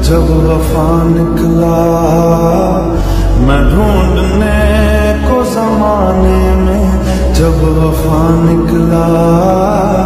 जब वफा निकला मैं ढूंढने को जमाने में, जब वफा निकला